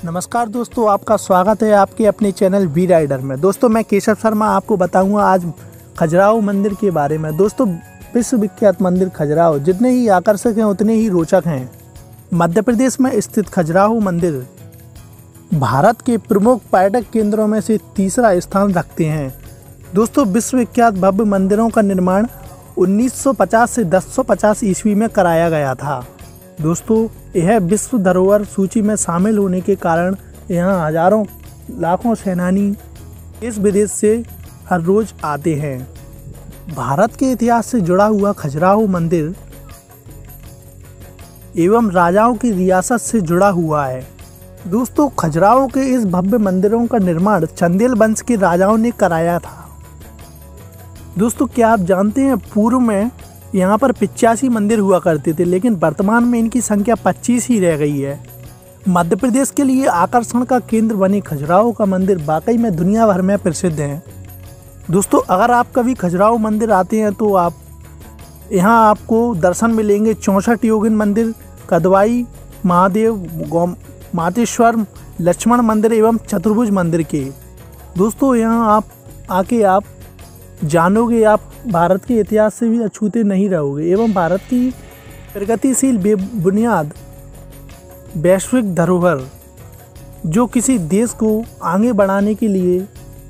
नमस्कार दोस्तों, आपका स्वागत है आपके अपने चैनल वी राइडर में। दोस्तों मैं केशव शर्मा आपको बताऊंगा आज खजुराहो मंदिर के बारे में। दोस्तों विश्व विख्यात मंदिर खजुराहो जितने ही आकर्षक हैं उतने ही रोचक हैं। मध्य प्रदेश में स्थित खजुराहो मंदिर भारत के प्रमुख पर्यटक केंद्रों में से तीसरा स्थान रखते हैं। दोस्तों विश्व विख्यात भव्य मंदिरों का निर्माण 1950 से 1050 ईस्वी में कराया गया था। दोस्तों यह विश्व धरोहर सूची में शामिल होने के कारण यहाँ हजारों लाखों सैलानी देश विदेश से हर रोज आते हैं। भारत के इतिहास से जुड़ा हुआ खजुराहो मंदिर एवं राजाओं की रियासत से जुड़ा हुआ है। दोस्तों खजुराहो के इस भव्य मंदिरों का निर्माण चंदेल वंश के राजाओं ने कराया था। दोस्तों क्या आप जानते हैं पूर्व में यहाँ पर 85 मंदिर हुआ करते थे, लेकिन वर्तमान में इनकी संख्या 25 ही रह गई है। मध्य प्रदेश के लिए आकर्षण का केंद्र बने खजुराहो का मंदिर वाकई में दुनिया भर में प्रसिद्ध है। दोस्तों अगर आप कभी खजुराहो मंदिर आते हैं तो आप यहाँ आपको दर्शन मिलेंगे 64 योगिन मंदिर, कदवाई महादेव, मातेश्वर, लक्ष्मण मंदिर एवं चतुर्भुज मंदिर के। दोस्तों यहाँ आप आके आप जानोगे आप भारत के इतिहास से भी अछूते नहीं रहोगे एवं भारत की प्रगतिशील बुनियाद वैश्विक धरोहर जो किसी देश को आगे बढ़ाने के लिए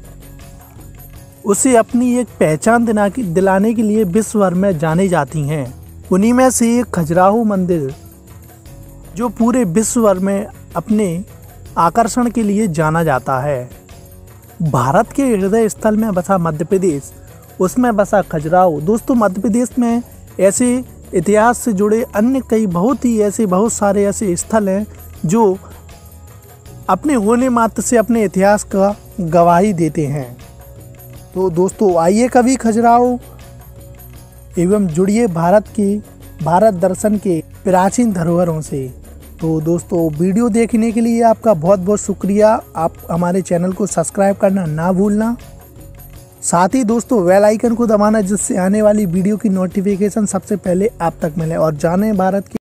उसे अपनी एक पहचान दिलाने के लिए विश्व भर में जाने जाती हैं। उन्हीं में से एक खजुराहो मंदिर जो पूरे विश्व भर में अपने आकर्षण के लिए जाना जाता है। भारत के हृदय स्थल में बसा मध्य प्रदेश, उसमें बसा खजुराहो। दोस्तों मध्य प्रदेश में ऐसे इतिहास से जुड़े अन्य बहुत सारे ऐसे स्थल हैं जो अपने होने मात्र से अपने इतिहास का गवाही देते हैं। तो दोस्तों आइए कभी खजुराहो एवं जुड़िए भारत दर्शन के प्राचीन धरोहरों से। तो दोस्तों वीडियो देखने के लिए आपका बहुत बहुत शुक्रिया। आप हमारे चैनल को सब्सक्राइब करना ना भूलना, साथ ही दोस्तों बेल आइकन को दबाना जिससे आने वाली वीडियो की नोटिफिकेशन सबसे पहले आप तक मिले। और जाने भारत की